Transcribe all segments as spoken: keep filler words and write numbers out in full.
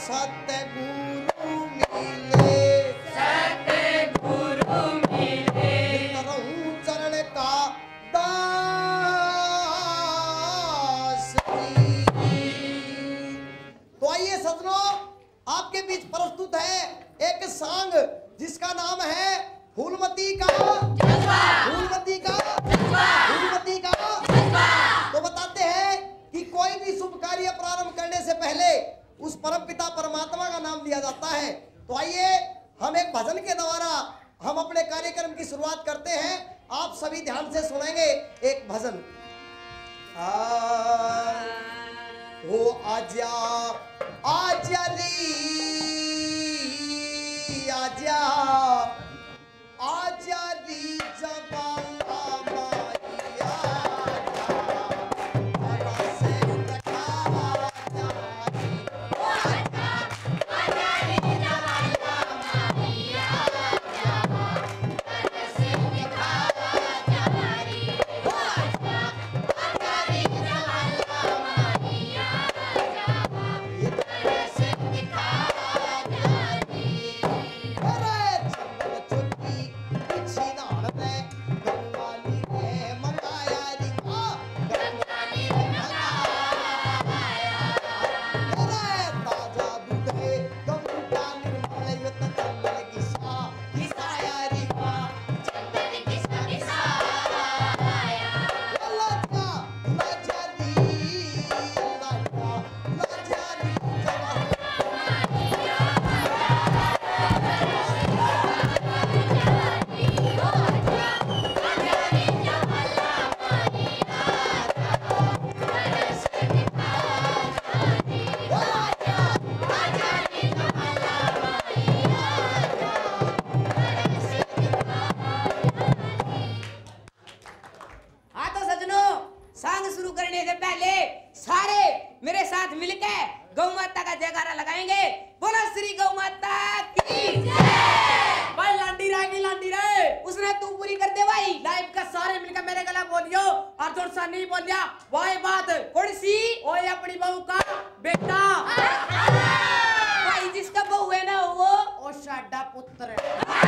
सतगुरु मिले, सतगुरु मिले, रहूं चरण का दास की। तो आइए सजनों, आपके बीच प्रस्तुत है एक सांग जिसका नाम है फूलमती का जज्बा, फूलमती का जज्बा, फूलमती का जज्बा। तो बताते हैं कि कोई भी शुभ कार्य प्रारंभ करने से पहले उस परम पिता परमात्मा का नाम लिया जाता है। तो आइए हम एक भजन के द्वारा हम अपने कार्यक्रम की शुरुआत करते हैं। आप सभी ध्यान से सुनेंगे एक भजन। आ, ओ आजा आजा रे आजा आजा री जवाला माइया से दिखा जा रे। ओ आजा आजा री जवाला माइया से दिखा जा रे। ओ आजा आजा री जवाला माइया से दिखा जा रे। अरे चंदन चुटकी पीछे नाड़ दे गंगाली रे मंगाया री आ गंगाली रे मंगाया। अरे ताजा दूध है गंगा निर्मल युत चंदन किसा किसाया री आ चंदन किसा किसाया। ललका लजरी ललका लजरी जवा हाँ तो सजनों, सांग शुरू करने से पहले सारे मेरे साथ मिलकर गौ माता का जयकारा लगाएंगे। बोलो श्री गौ माता की जय। भाई लांडी रहेगी लांडी रहे। उसने तू पूरी कर दे भाई। लाइव का सारे मिलकर मेरे गला बोलियो और जोर सा नहीं बोलिया वाह बात कौन सी? ओए अपनी बहू का बेटा भाई जिसका बहू है ना वो ओ साडा पुत्र है।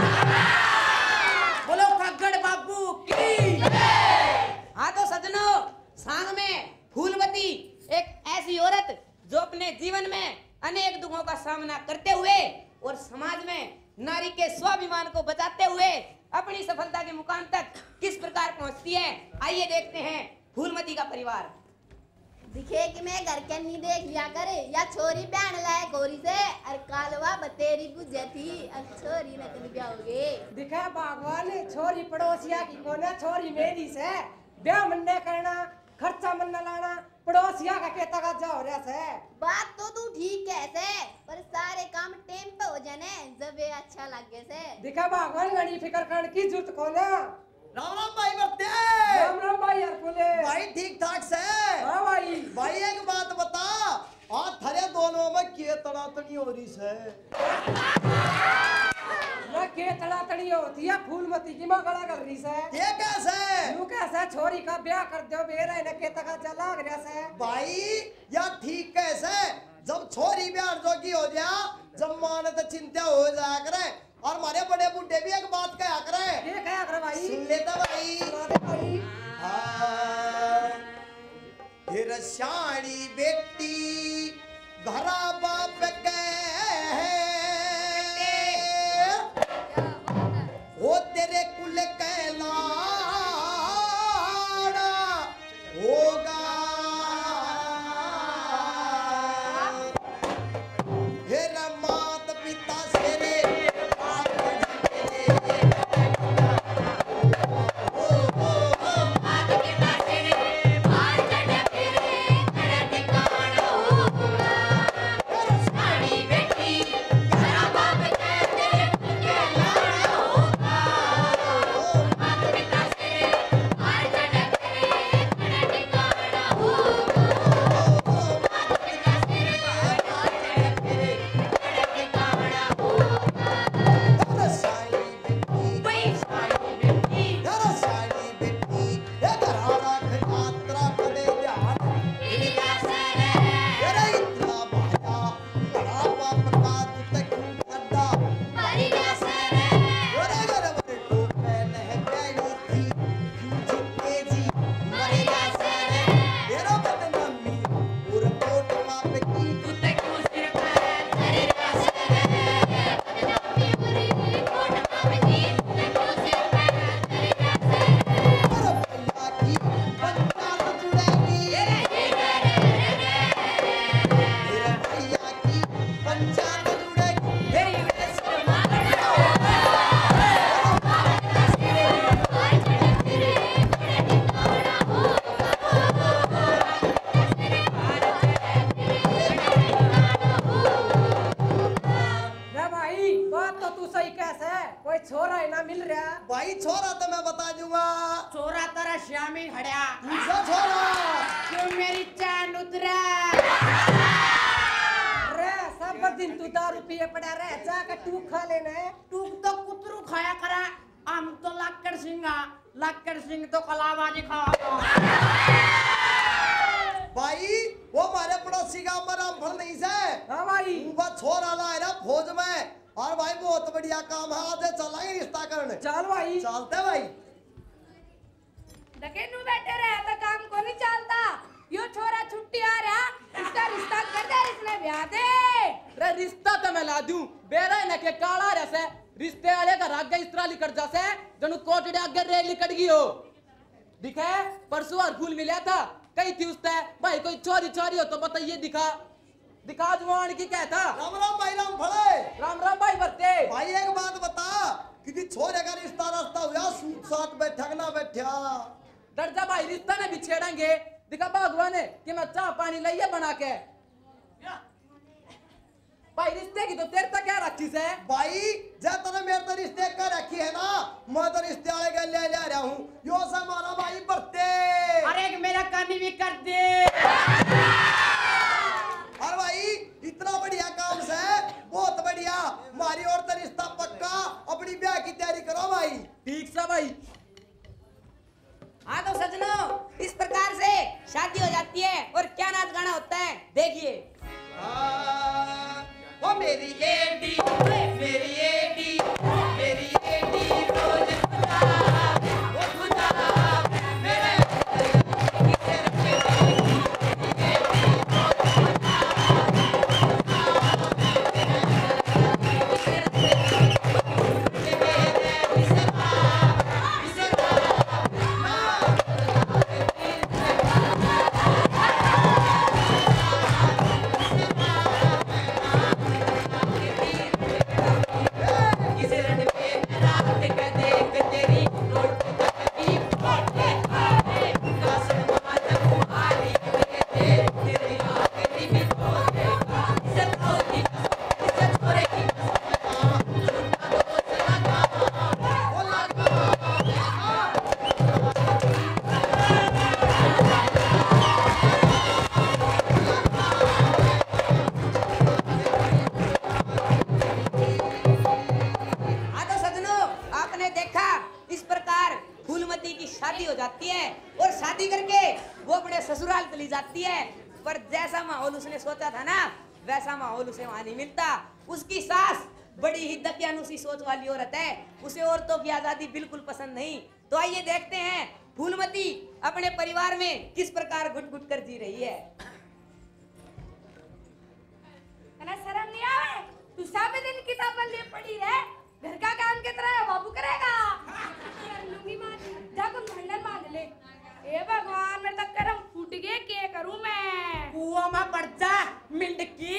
बोलो खग्गड़ बाबू की हाँ तो सजनों, सांग में फूलमती एक ऐसी औरत जो अपने जीवन में अनेक दुखों का सामना करते हुए और समाज में नारी के स्वाभिमान को बचाते हुए अपनी सफलता के मुकाम तक किस प्रकार पहुंचती है, आइए देखते हैं फूलमती का परिवार। दिखे कि मैं घर के नहीं देख लिया करे या छोरी बहन लाए गोरी से और कालवा बतेरी बुझे थी और छोरी नकल ब्याहोगे। दिखा भगवान छोरी पड़ोसिया की कोना छोरी मेरी से ब्याह मन्ने करना खर्चा मन्ना लाना पड़ोसिया का कहता का जा हो रहा से। बात तो तू ठीक है से पर सारे काम टेम पे हो जाने जब ये अच्छा लगे से। दिखा भगवान गणी फिकर करने की जरूरत कोना। राम राम भाई बरते राम राम भाई यार बोले भाई ठीक ठाक से। हाँ भाई भाई एक बात बता, आज थरे दोनों में के तड़ातड़ी हो रही से? ना के तड़ा तड़ी होती है फूलमती की मां गला कर रही से। ये कैसे? यू कैसे छोरी का ब्याह कर दो बेरा इन्हें के तका चला गया से। भाई या ठीक कैसे? जब छोरी ब्याह जो की हो जा जब माने तो चिंता हो जाया करे और हमारे बड़े बूढ़े भी एक बात कहा करे। ये कहा करे भाई सुन लेता भाई। सुना दे भाई। हाँ, फिर शानी बेटी घरा बाप के वो तेरे कुल कहलाना होगा। फिर मात पिता से रे साड़ी छोरा है ना मिल रहा। भाई छोरा तो मैं बता दूंगा। छोरा तेरा श्यामी हड़या पूछो छोरा। क्यों मेरी चांद उतरा। रे सब दिन तू दारू पिए पड़ा रे, जाकर टूक खा लेना है। टूक तो कुतरू खाया करा, हम तो लाकड़ सिंगा, लाकड़ सिंह तो कलाबाजी खावा। भाई वो हमारे पड़ोसी का रामफल नहीं से। हाँ भाई वो छोरा ला है ना फौज में, और भाई बहुत बढ़िया काम है, आज चलेंगे रिश्ता करने। चल भाई चलते भाई। दकेनू बैठे रहे तो काम को नहीं चलता। यो छोरा छुट्टी आ रहा, इसका रिश्ता कर दे, इसने ब्याह दे। रे रिश्ता तो मैं ला दूं, बेरा न के काला रसे रिश्ते वाले का राग इस तरह लिकट जासे जनु कोटड़े आगे रेल लिकट गई हो। दिखे परसों और फूल मिला था, कही थी उससे भाई कोई चोरी चोरी हो तो बताइए, दिखा दिखा जुआन की कहता। राम राम भाई राम फड़े। राम राम भाई बरते। भाई एक बात बता, कि छोरे का रिश्ता रास्ता हुआ सूट साथ बैठक ना बैठा। डर जा भाई रिश्ता ने बिछेड़ेंगे। दिखा भगवान ने कि मैं चाह पानी लाइए बना के। भाई रिश्ते की तो तेरे तक क्या रखी से। भाई जब तने मेरे तो रिश्ते कर रखी है ना, मैं तो रिश्ते वाले के ले ले रहा हूँ। यो से मारा भाई बरते। अरे मेरा कानी भी कर दे। और भाई इतना बढ़िया काम से, बहुत बढ़िया। हमारी और तो रिश्ता पक्का, अपनी ब्याह की तैयारी करो भाई। ठीक सा भाई। हाँ तो सजनों, इस प्रकार से शादी हो जाती है और क्या नाच गाना होता है देखिए। वो मेरी एडी, मेरी एडी, मेरी एडी रोज खुदा, वो खुदा मेरे पर जैसा माहौल उसने सोचा था ना, वैसा माहौल उसे वहां नहीं मिलता। उसकी सास बड़ी ही दकियानुसी सोच वाली औरत है, उसे औरतों की आजादी बिल्कुल पसंद नहीं। तो आइए देखते हैं फूलमती अपने परिवार में किस प्रकार घुट घुट कर जी रही है। शर्म नहीं आवे? तू सब दिन किताबें ले पड़ी रहे, घर का काम के तरह बाबू करेगा। लूंगी मार, जाकर मंडल बांध ले। ए भगवान, मेरे तक करम फूट गए, क्या करूं मैं? कुआं में पड़ जा मिंडकी।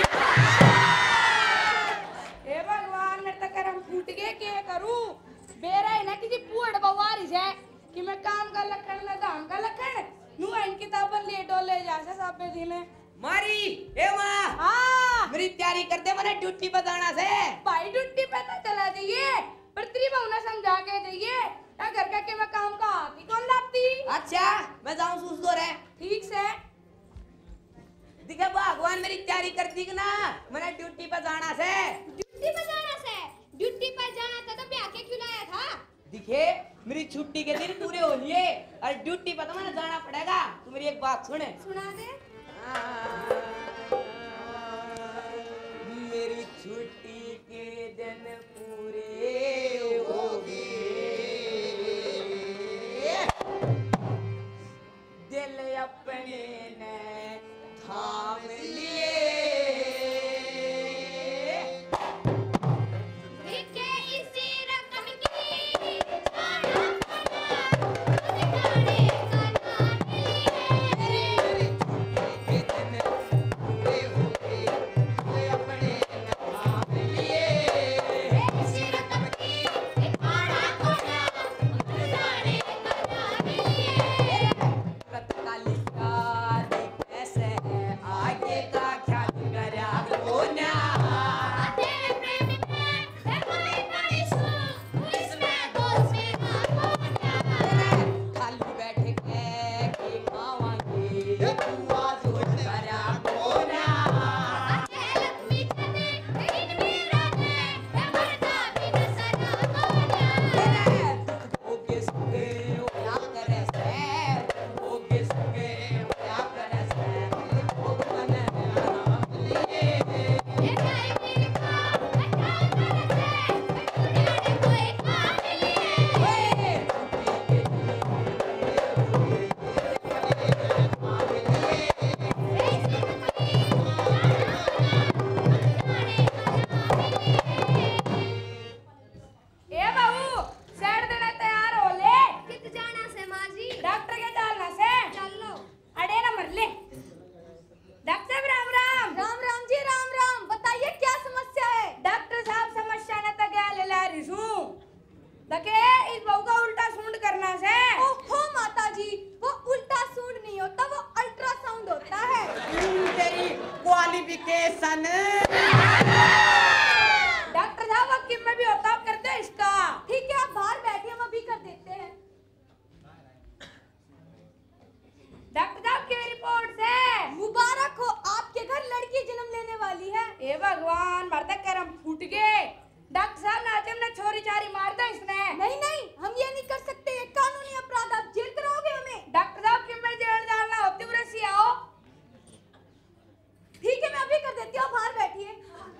ए भगवान, मेरे तक करम फूट गए, क्या करूं? बेरा है ना किसी पुअड़ बवारी से कि मैं काम का लखन ना धाम का लखन नू इन किताबें ले डोले जैसे साबे दिन मारी ए मां, हाँ मेरी तैयारी कर दे, मैंने ड्यूटी पर जाना से। भाई ड्यूटी पे तो चला दिए, पर तेरी बहू ने समझा के दिए या घर का के मैं काम का हाथ ही कौन लाती। अच्छा मैं जाऊं सूस दो रे। ठीक से दिखे भगवान मेरी तैयारी कर दी ना, मैंने ड्यूटी पर जाना से। ड्यूटी पे जाना से ड्यूटी पर जाना था तो ब्याह के क्यों लाया था? दिखे मेरी छुट्टी के दिन पूरे हो लिए और ड्यूटी पर तो मैंने जाना पड़ेगा। तू मेरी एक बात सुने। सुना दे। मेरी छुट्टी के दिन पूरे हो गए, दिल अपने ने थाम लिए। देखे इसी रकम की छाड़ा पड़ा, ठिकाने का नाम लिए। डॉक्टर साहब राम राम। राम राम जी राम राम। बताइए क्या समस्या है? डॉक्टर साहब समस्या न तो क्या ले ला रिसू दके इस बहू का उल्टा सूंड करना से। ओहो माता जी, वो उल्टा सूंड नहीं होता, वो अल्ट्रासाउंड होता है। तेरी क्वालिफिकेशन डॉक्टर साहब अब किम में भी होता आप करते हैं इसका। ठीक है, आप बाहर बैठिए, हम अभी कर देते हैं। डॉक्टर साहब की रिपोर्ट से मुबारक हो, आपके घर लड़की जन्म लेने वाली है। ए भगवान मरता करम फूट गए। डॉक्टर साहब नाचे हमने छोरी चारी मार दा इसने। नहीं नहीं, हम ये नहीं कर सकते, ये कानूनी अपराध, आप जेल कराओगे हमें। डॉक्टर साहब किम में जेल डालना होती उरसी आओ। ठीक है, मैं अभी कर देती हूँ, आप बाहर बैठिए।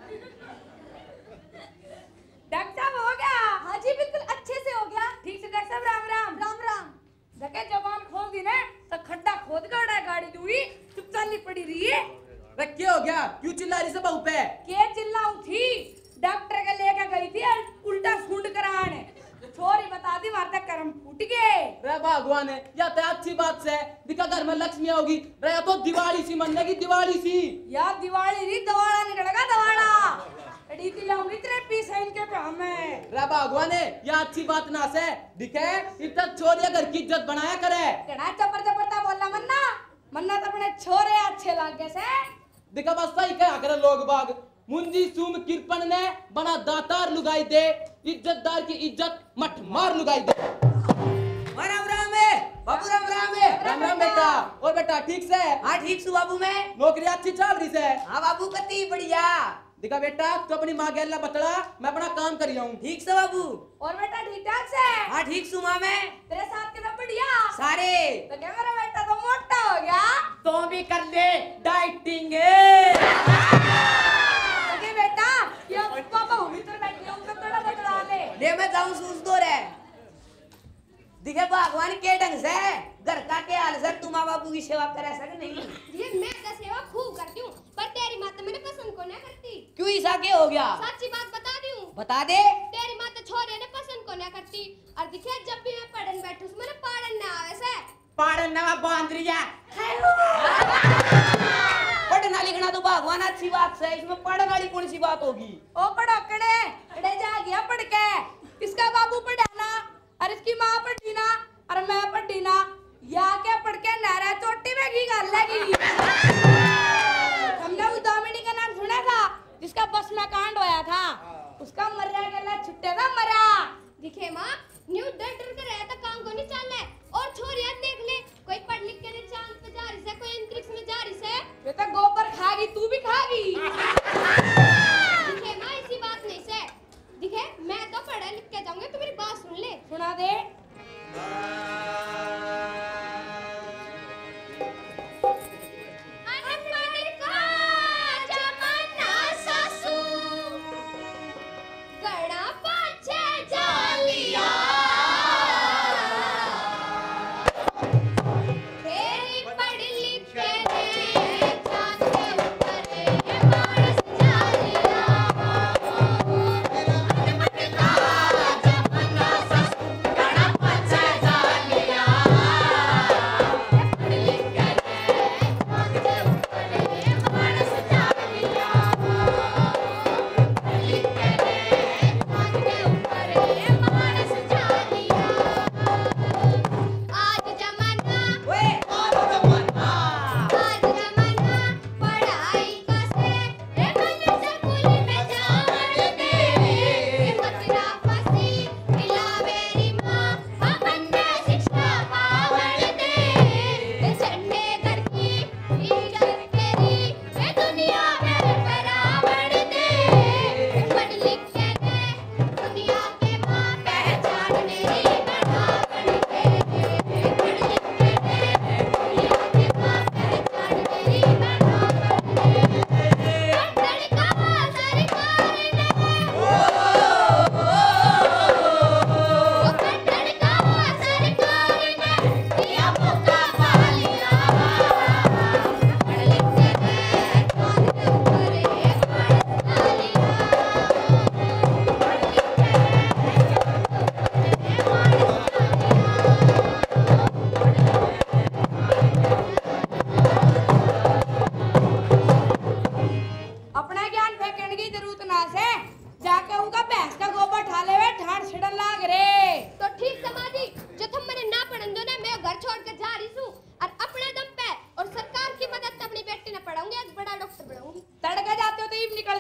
डॉक्टर साहब हो गया? हाँ जी बिल्कुल अच्छे से हो गया। ठीक से डॉक्टर साहब राम राम। राम राम। जगह जबान खोल दी ने तो खड्डा खोद गड़ा गाड़ी दूरी चुपचाप नहीं पड़ी रही है। क्या हो गया, क्यों चिल्ला रही से बहू पे? के चिल्लाऊं थी, डॉक्टर के लेके गई थी उल्टा सूंड कराने, छोरी बता दी मारता करम फूट गए। रे भगवान है, या तो अच्छी बात से दिखा घर में लक्ष्मी आओगी, रे तो दिवाली सी मनने की दिवाली सी। या दिवाली री दवाड़ा निकलेगा दवाड़ा। रीति लाऊंगी तेरे पीस है इनके पे हमें। रे भगवान है, या अच्छी बात ना से दिखे इतना छोरिया घर की इज्जत बनाया करे। कड़ा चपर चपरता बोलना मन्ना मन्ना तो अपने छोरे अच्छे लागे से। दिखा बस सही कहा करे लोग बाग। मुंजी सुम किरपन ने बना दातार लुगाई दे, इज्जतदार की इज्जत मठ मार लुगाई दे। राम राम है बाबू, राम राम है। राम राम बेटा। और बेटा ठीक से? हाँ ठीक सु बाबू मैं। नौकरी अच्छी चल रही से? हाँ बाबू कति बढ़िया। दिखा बेटा तू अपनी माँ गेला बतला, मैं अपना काम कर रहा हूँ। ठीक से बाबू। और बेटा ठीक ठाक से? हाँ ठीक सु माँ मैं। तेरे साथ के सब बढ़िया सारे। तो क्या मेरा बेटा तो मोटा हो गया। तो भी कर ले डाइटिंग। अरे बेटा ये पापा भीतर बैठे हैं उनका थोड़ा बदला ले। ले मैं जाऊं सूस दो रे। दिखे भगवान के ढंग से घर का के हाल से तू माँ बापू की सेवा करे सके नहीं। ये मैं तो सेवा खूब करती हूँ, पर तेरी माँ तो मेरे पसंद को नहीं करती। क्यों ऐसा क्या हो गया? सच्ची बात बता दी हूँ। बता दे। तेरी माँ तो छोरे ने पसंद को नहीं करती, और दिखे जब भी मैं पढ़न बैठूं मैंने पढ़न न आवे से। पाड़न नवा बांद्रिया। पढ़ना लिखना तो भगवान अच्छी बात है, इसमें पढ़ने वाली कौन सी बात होगी? ओ पड़कड़े अड़े जा गया पढ़ के। इसका बाबू पढ़ाना और इसकी माँ पढ़ी ना और मैं पढ़ी ना, या क्या पढ़ के नारा चोटी में घी गाल लगी। हमने उस दामिनी का नाम सुना था जिसका बस में कांड होया था, उसका मर्रा गला छुट्टे था मरा। दिखे माँ न्यू डर डर कर रहता काम को नहीं चलना है। और छोरियां देख ले, कोई पढ़ लिख के चांद पे जा रही है, कोई अंतरिक्ष में जा रही है। ये तो गोबर खागी तू भी खागी। दिखे माँ ऐसी बात नहीं से। दिखे मैं तो पढ़ा लिख के जाऊंगी, तू मेरी बात सुन ले। सुना दे। अरे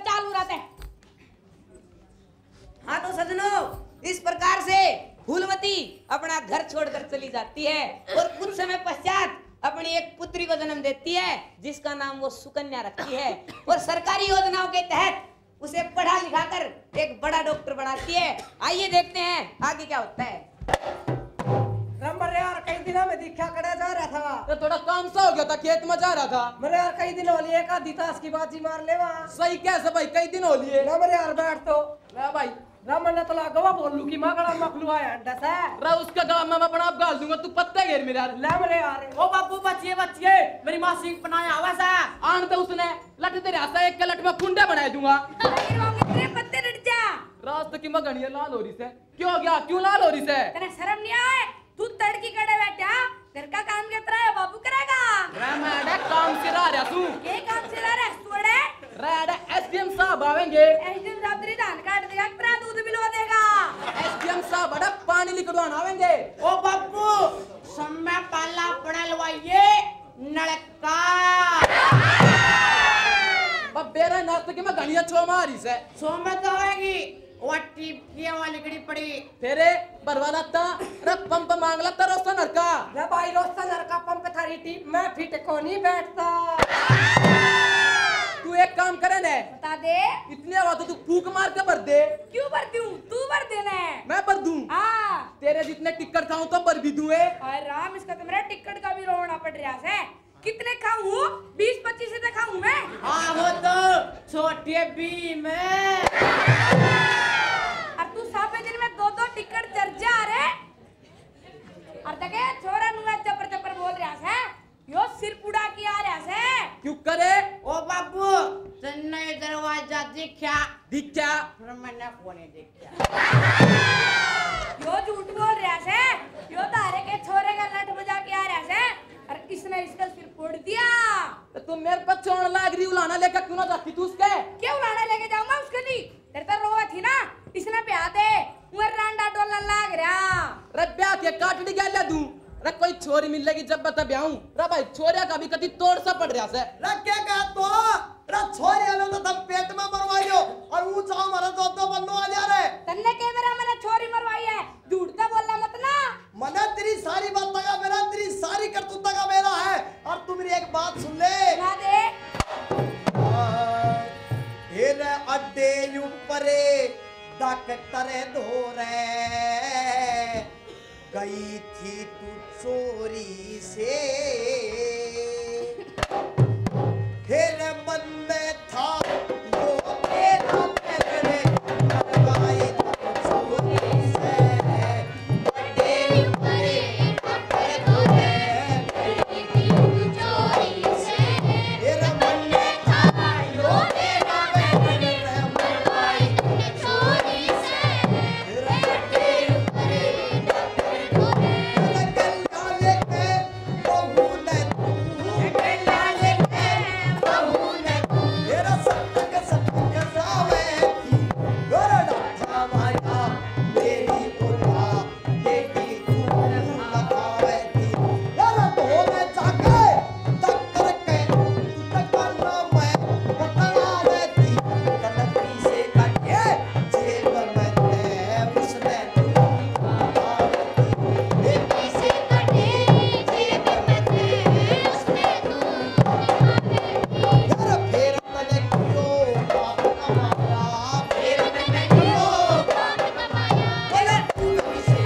चालू रहते। हाँ तो सजनों, इस प्रकार से फूलवती अपना घर छोड़कर चली जाती है और कुछ समय पश्चात अपनी एक पुत्री को जन्म देती है जिसका नाम वो सुकन्या रखती है और सरकारी योजनाओं के तहत उसे पढ़ा लिखा कर एक बड़ा डॉक्टर बनाती है। आइए देखते हैं आगे क्या होता है। रमर यार कई दिनों में दिखा करे जा रहा था। तो थोड़ा काम सा हो गया था, खेत में जा रहा था। मेरे यार कई दिन हो लिए एक आधी ताश की बाजी मार ले वहाँ। सही कैसे भाई, कई दिन हो लिए। ना मेरे यार बैठ तो ले भाई, रमन ने तो गवा बोलू की मां गड़ा मखलू आया अंडा से। रा उसका गला में मैं अपना आप गाल दूंगा, तू पत्ते घेर मेरे यार। ले मेरे यार ओ बाबू बचिए बचिए, मेरी माँ सिंह बनाया हुआ सा। आन तो उसने लट तेरे हाथ एक के लट में फुंडे बनाए दूंगा। तेरे पत्ते लट जा। रास्ते की मगनिया लाल हो रही से, क्यों गया, क्यों लाल हो रही से? तेरे शर्म नहीं आए? तू तड़की कड़े बैठा, घर का काम कितना है बाबू करेगा? मैं काम से रहा रहा तू। ये काम से रहा है सोड़े? रेड एसडीएम साहब आवेंगे। एसडीएम साहब तेरी धान काट देगा, तेरा दूध बिलवा देगा। एसडीएम साहब बड़ा पानी लिखवाना आवेंगे। ओ बाबू समय पाला पड़ा लवाइए नलका। अब बेरा नाश्ते की मैं घनिया छो मारी से। सो में तो आएगी वो टीप की वाली गड़ी पड़ी। तेरे बरवाला ता रे पंप मांगला ता रोशन नरका। ले भाई रोशन नरका पंप थारी टीप में फिट को नहीं बैठता। तू एक काम करे ने, बता दे। इतनी आवाज तो तू फूक मार के भर दे। क्यों भर दूं? तू भर देना है। मैं भर दूं? हाँ। तेरे जितने टिकट खाऊं तो भर भी दूं। अरे राम, इसका तो मेरा टिकट का भी रोना पड़ रहा है। कितने खाऊं? बीस पच्चीस से खाऊं मैं। हाँ वो तो छोटे बी में। अब तू साबे दिन में दो दो टिकट चढ़ जा रे। और तके छोरा नुआ चपर चपर बोल रहा है। यो सिर पुड़ा की आ रहा है। क्यों करे? ओ बाबू चेन्नई दरवाजा दिखा दिखा फिर मैंने कोने देखा। यो झूठ बोल रहा है। यो तारे के छोरे का लट बजा के आ रहा है और इसने इसका सिर फोड़ दिया। तो तुम मेरे पर चोण लाग रही, उलाना लेकर क्यों ना रखी तू उसके? क्यों उड़ाने लेके जाऊंगा उसके लिए? तेरे तो रोवा थी ना, इसने प्या दे उमर रांडा डोला लाग रहा। रे ब्याह के काटड़ी क्या ले दूं? रे कोई छोरी मिलेगी जब बता ब्याहूं। रे भाई छोरिया का भी कति तोड़ सा पड़ रहा से। रे क्या कहा तो? रे छोरी आलो तो तब पेट में मरवाइयो और वो चाव मारा तो तो बन्नो आ जा रे। तन्ने के मेरा मैंने छोरी मरवाई है, झूठता बोलना मत ना। मने तेरी सारी बात का मेरा, तेरी सारी करतूत का मेरा है। और तू मेरी एक बात सुन ले। सुना दे। हेरे अड्डे ऊपरे डॉक्टर धोरे गई थी तू चोरी से। हेरे मन में था वो तेरा पहले मरवाई तू चोरी से। अड्डे ऊपरे डॉक्टर धोरे गई थी तू चोरी से। हेरे मन में था वो तेरा पहले मरवाई तू चोरी से। हेरे अड्डे ऊपरे डॉक्टर धोरे गल्ला लेके बहू ने तू गल्ला लेके बहू ने तू। हेरा सटक सटक जावे थी गोरडा था माया मेरी बुला देखी तू लगावे थी। यारा तो में जाके टक्कर के तू टक्कर में पकड़ावे थी। कनकी से काटे जेब में ते उसने तू लगावे थी। देखी से काटे जेब में ते उसने तू लगावे थी। यारा फिर मैंने क्यों बाप कमाया? फिर मैंने क्यों बाप कमाया? बोले तू कभी से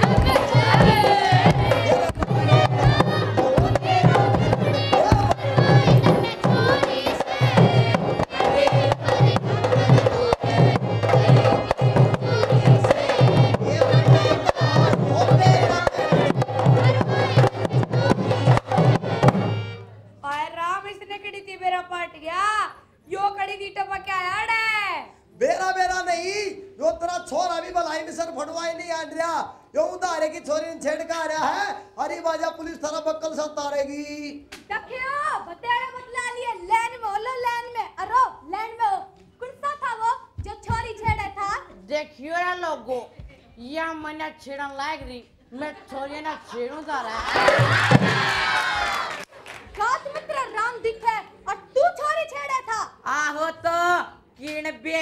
अरे राम, इसने कड़ी थी मेरा पाट गया। यो कड़ी दी टपा क्या यार है? बेरा बेरा नहीं, यो तेरा छोरा भी भलाई में सर फटवाई नहीं आन रहा। यो उतारे की छोरी ने छेड़ का रहा है। हरी बाजा पुलिस थारा बक्कल से उतारेगी। देखियो बतेड़े बतला लिए। लाइन में हो लो, लाइन में अरो, लाइन में हो। कौन सा था वो जो छोरी छेड़ा था? देखियो ना लोगो, या मैंने छेड़न लाग रही, मैं छोरी ना छेड़ू जा रहा। रात में तेरा राम दिखे और तू छोरी छेड़ा था। आहो तो किन बे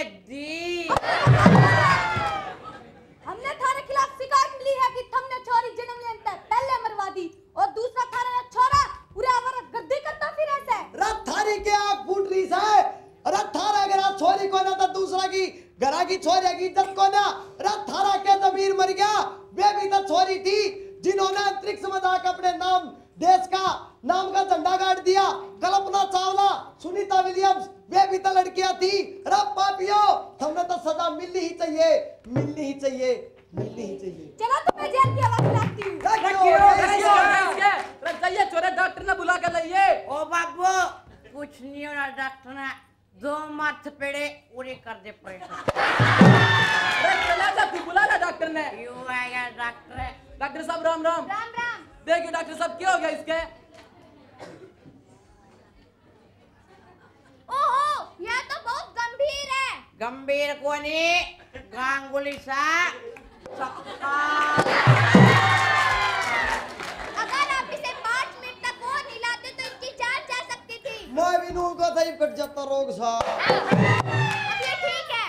घरा की छोरी की इज्जत को ना रात थारा के जमीर मर गया। वे भी तो छोरी थी जिन्होंने अंतरिक्ष में जाकर अपने नाम देश का नाम का झंडा गाड़ दिया। कल्पना चावला, सुनीता विलियम्स, वे भी तो लड़कियां थी। रब पापियो, हमने तो सजा मिलनी ही चाहिए, मिलनी ही चाहिए, मिलनी ही चाहिए। चलो तुम्हें जेल की हवा खिलाती हूँ। चाहिए चोरे डॉक्टर ने बुला कर लाइए। ओ बाबू कुछ नहीं हो रहा, डॉक्टर ने दो माथ पेड़े पूरे कर दे पैसा। चला जा तू, बुला ना डॉक्टर ने। क्यों आएगा डॉक्टर? डॉक्टर साहब राम राम। राम राम। देखिए डॉक्टर साहब क्या हो गया इसके? ओहो, यह तो बहुत गंभीर है। गंभीर को नहीं, गांगुली सा सक्का। अगर आप इसे पाँच मिनट तक और हिलाते तो इसकी जान जा सकती थी। मैं भी नू को सही कट जाता रोग सा। अब ये ठीक है।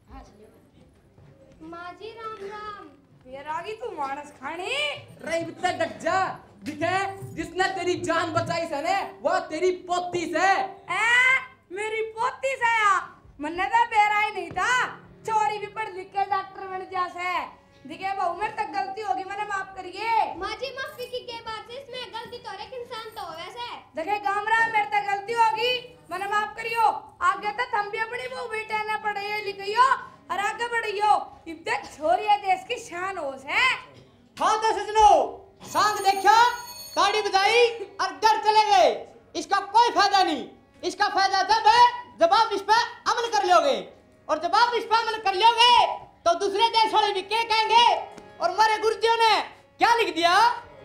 माँ जी राम राम। फिर आ गई तू मानस खाने। रही बित्ते डट जा। दिखे जिसने तेरी जान बचाई से ने वो तेरी पोती से। ए, मेरी पोती से या मन्ने तो बेरा ही नहीं था। चोरी भी पढ़ लिख के डॉक्टर बन जा से। दिखे बहू मेरे तक गलती होगी, मैंने माफ करिए। माँ जी माफी की के बात से इसमें गलती तो एक इंसान तो हो वैसे। देखे गामरा मेरे तक गलती होगी, मैंने माफ करियो। आगे तक हम भी अपनी बहू बेटे ने पढ़े लिखियो और आगे बढ़ियो। इब तक छोरी है देश की शान हो से। हाँ तो सजनो, सांग देखा, ताड़ी बजाई और घर चले गए। इसका कोई फायदा नहीं। इसका फायदा तब है जब आप इस पर अमल कर लोगे, और जब आप इस पर अमल कर लोगे तो दूसरे देश वाले भी क्या कहेंगे। और हमारे गुरुजियों ने क्या लिख दिया?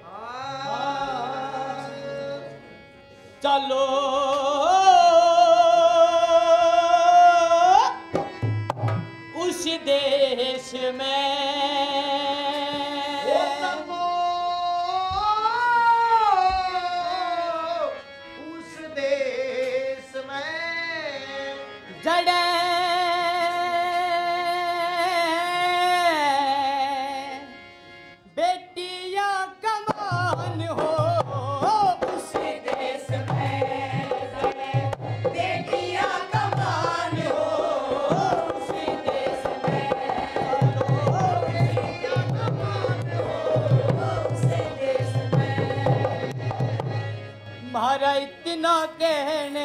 चलो उस देश में उस देश में जड़े बेटियां कमान हो। उस देश में जड़े बेटियां कमान हो। उस देश में बेटियां कमान हो। उस देश में मारा इतना कहने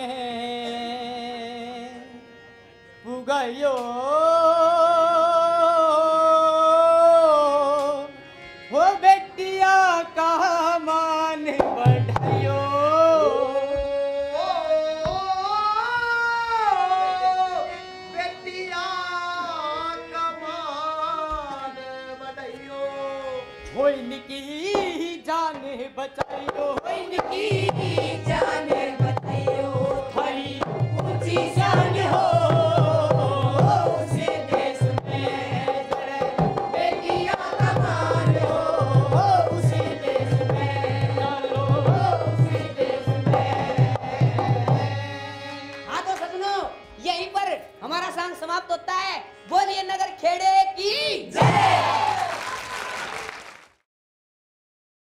पुगायो वो बेटिया का मान बढ़ायो। बेटिया कमान बढ़ाइयो। होई निकी जान बचाइयो। होई निकी जान बचाइयो। हरी ऊंची जान हो। उस देश में जड़े बेटियां कमान हो। उस देश में चलो। उस देश में। हाँ तो सजनों, यहीं पर हमारा सांग समाप्त होता है। बोलिए नगर खेड़े